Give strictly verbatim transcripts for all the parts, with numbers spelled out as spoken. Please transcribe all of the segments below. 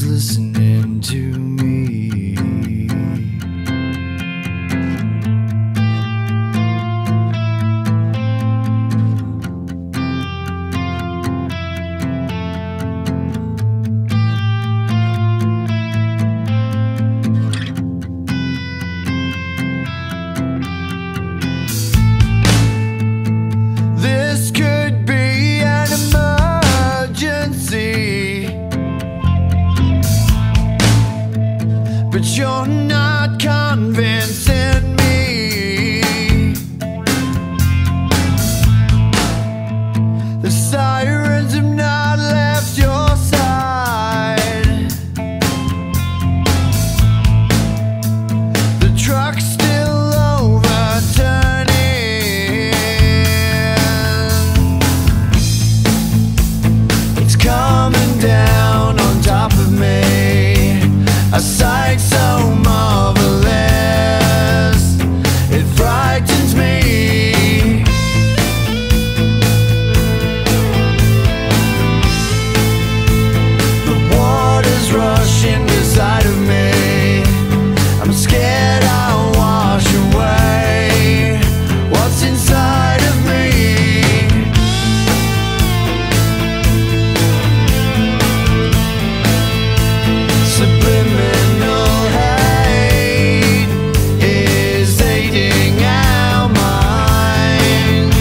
one's listening to me. This could be an emergency, but you're not convincing me. The sirens have not left your side. The truck's still overturning. It's coming down on top of me, a sight so marvelous, it frightens me. The water's rushing inside of me, I'm scared I'll wash away what's inside of me. Subliminal hate is aiding our minds.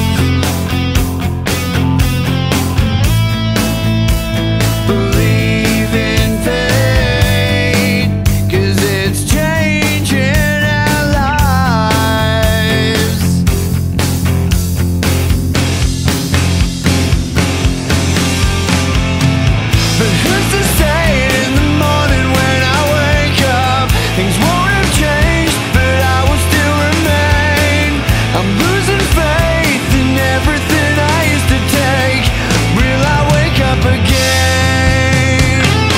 Believe in fate, 'cause it's changing our lives. But who's to say in the morning when I wake up things won't have changed, but I will still remain. I'm losing faith in everything I used to take. Will I wake up again?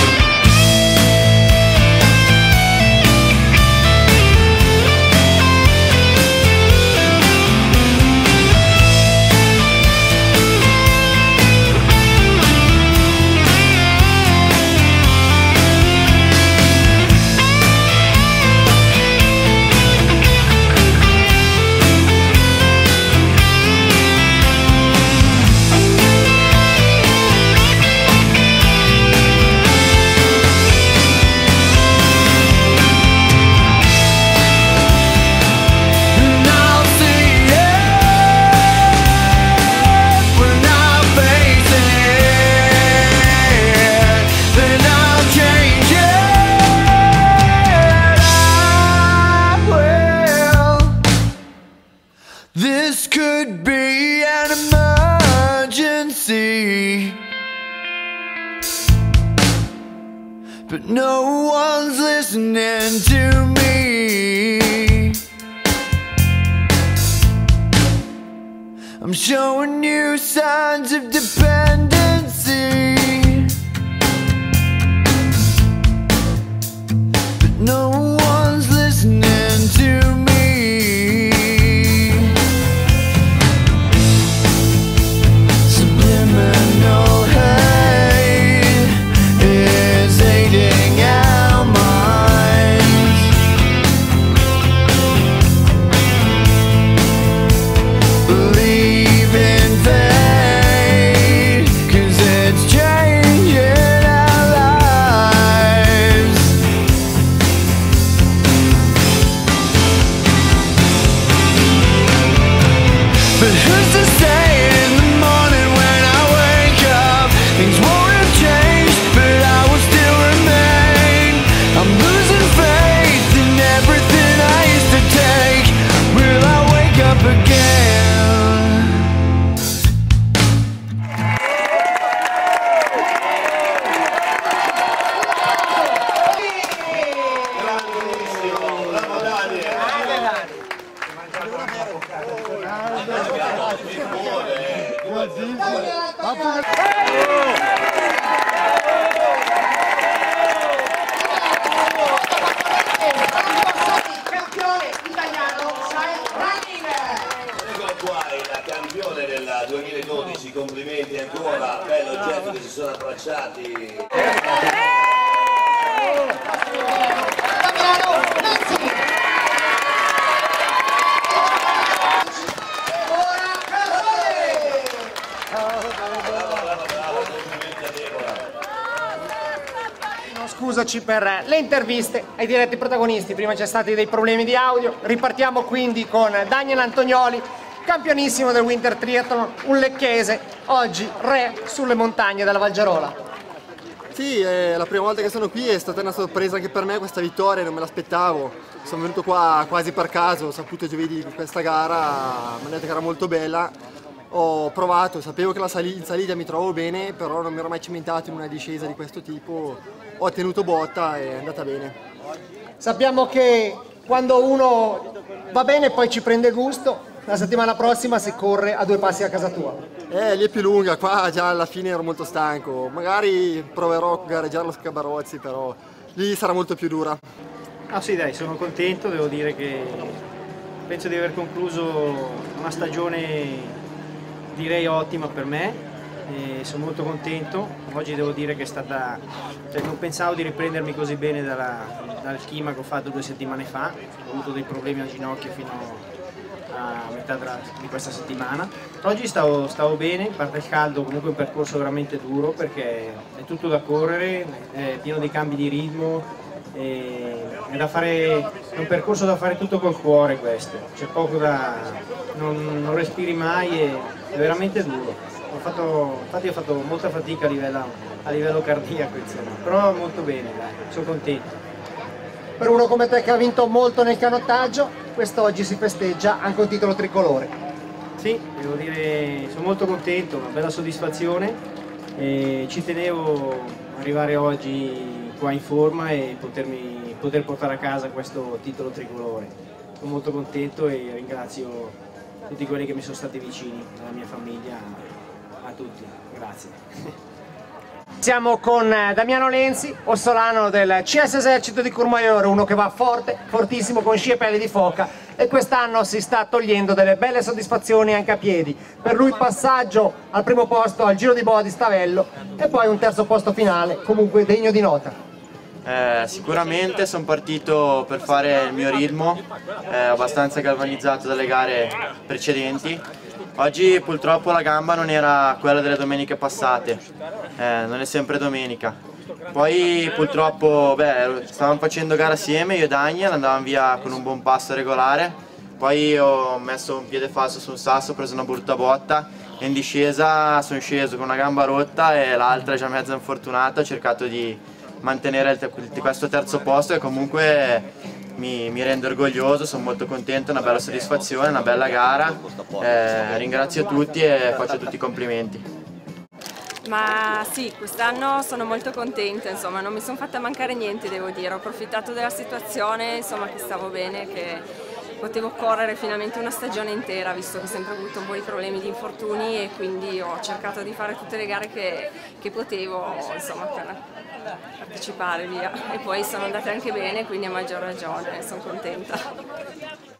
And I'll see it when I face it, then I'll change it. I will. This could be an emergency, but no one's listening to me. I'm showing you signs of dependency, but no one's listening to me. Subliminal hate is aiding our minds. Believe in fate, 'cause it's just chiusoci per le interviste ai diretti protagonisti. Prima c'è stati dei problemi di audio, ripartiamo quindi con Daniel Antonioli, campionissimo del Winter Triathlon, un lecchese, oggi re sulle montagne della Valgerola. Sì, è la prima volta che sono qui, è stata una sorpresa anche per me questa vittoria, non me l'aspettavo. Sono venuto qua quasi per caso, ho saputo giovedì di questa gara, mi hanno detto che era molto bella. Ho provato, sapevo che la sali- in salita mi trovavo bene, però non mi ero mai cimentato in una discesa di questo tipo. Ho tenuto botta e è andata bene. Sappiamo che quando uno va bene poi ci prende gusto, la settimana prossima si corre a due passi a casa tua. Eh, lì è più lunga, qua già alla fine ero molto stanco. Magari proverò a gareggiare lo Scabarozzi, però lì sarà molto più dura. Ah sì dai, sono contento, devo dire che penso di aver concluso una stagione direi ottima per me e sono molto contento. Oggi devo dire che è stata, cioè, non pensavo di riprendermi così bene dalla, dal chima che ho fatto due settimane fa, ho avuto dei problemi al ginocchio fino a metà della, di questa settimana. Oggi stavo, stavo bene, a parte il caldo, comunque è un percorso veramente duro perché è tutto da correre, è pieno di cambi di ritmo, e è, da fare, è un percorso da fare tutto col cuore questo, c'è poco da... non, non respiri mai e è veramente duro. Ho fatto, infatti ho fatto molta fatica a livello, a livello cardiaco, insomma, però molto bene, dai, sono contento. Per uno come te che ha vinto molto nel canottaggio, quest'oggi si festeggia anche un titolo tricolore. Sì, devo dire, sono molto contento, una bella soddisfazione e ci tenevo ad arrivare oggi qua in forma e potermi, poter portare a casa questo titolo tricolore. Sono molto contento e ringrazio tutti quelli che mi sono stati vicini, dalla mia famiglia, a tutti, grazie. Siamo con Damiano Lenzi, ossolano del C S Esercito di Courmayeur, uno che va forte, fortissimo con sci e pelle di foca e quest'anno si sta togliendo delle belle soddisfazioni anche a piedi. Per lui passaggio al primo posto al Giro di Boa di Stavello e poi un terzo posto finale, comunque degno di nota. Eh, sicuramente sono partito per fare il mio ritmo, eh, abbastanza galvanizzato dalle gare precedenti. Oggi purtroppo la gamba non era quella delle domeniche passate, eh, non è sempre domenica. Poi purtroppo beh, stavamo facendo gara assieme, io e Daniel, andavamo via con un buon passo regolare, poi ho messo un piede falso su un sasso, ho preso una brutta botta e in discesa sono sceso con una gamba rotta e l'altra già mezza infortunata, ho cercato di mantenere il, questo terzo posto e comunque mi, mi rendo orgoglioso, sono molto contento, è una bella soddisfazione, una bella gara, eh, ringrazio tutti e faccio tutti i complimenti. Ma sì, quest'anno sono molto contenta, insomma, non mi sono fatta mancare niente, devo dire, ho approfittato della situazione, insomma, che stavo bene, che potevo correre finalmente una stagione intera, visto che ho sempre avuto un po' di problemi di infortuni e quindi ho cercato di fare tutte le gare che, che potevo, insomma, per partecipare via. E poi sono andate anche bene, quindi a maggior ragione, sono contenta.